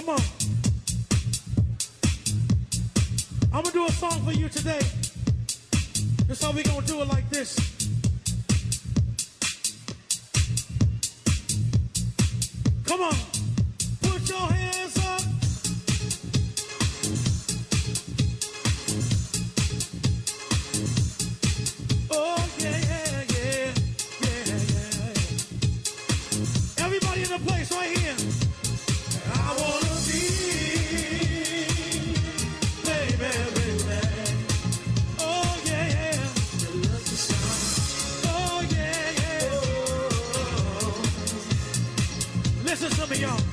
Come on. I'm gonna do a song for you today. That's how we gonna do it like this. Come on. Put your hands up. Oh, yeah, yeah, yeah, yeah, yeah. Everybody in the place right here. I wanna be, baby, baby. Oh, yeah, yeah. Oh, yeah, yeah. Listen to me, y'all.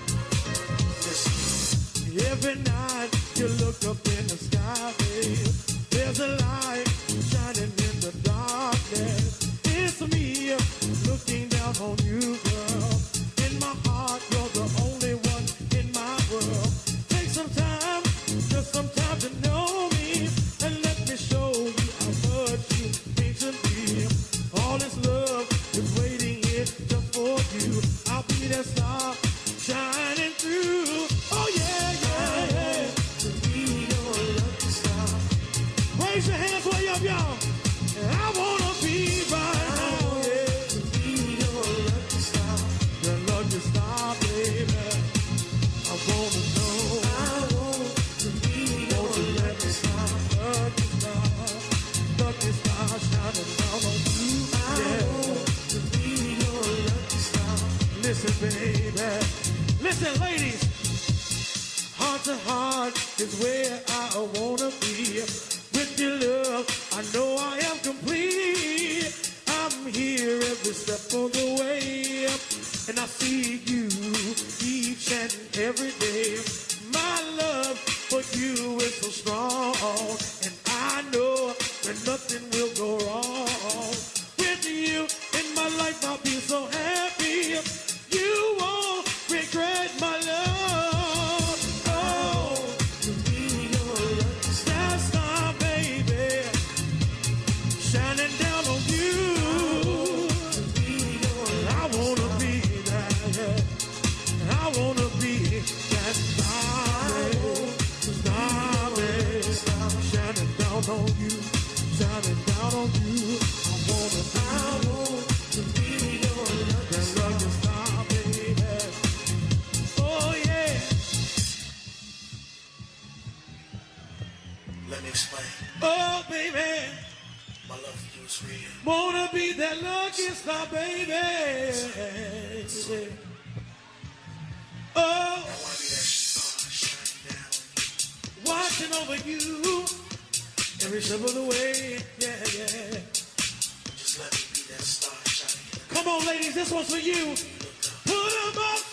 Every night you look up in the sky, babe. There's a light shining in the darkness. It's me looking down on you, girl. In my heart, you're the only one in my world. Take some time, just some time to know me, and let me show you how much you mean to me. All this love is waiting here just for you. I'll be that star shining through. Oh yeah, yeah, yeah. To be your lucky star. Raise your hands way up, y'all. I wanna be right now, yeah. To be your lucky star. Your lucky star, baby. I wanna know. I want to be your lucky star. Lucky star shining down on you. I want to be your lucky star. Listen, baby. Listen, ladies. Heart to heart is where I wanna be. With your love, I know I am complete. I'm here every step of the way, and I see you each and every day. My love for you is so strong, and I know that nothing will go wrong. With you in my life, I'll be so happy. You won't regret my love. Oh, to be your lucky star, baby, shining down on you. I wanna be that. I wanna be that star, baby, shining down on you, shining down on you. I want to be your lucky star, baby. Oh yeah. Let me explain. Oh baby. My love for you is real. Wanna be that lucky star, baby. Oh, I want to be that star shining down on you. watching over you every step of the way. Yeah, yeah. Just let me be that star shining down. Come on, ladies, this one's for you. Put 'em up.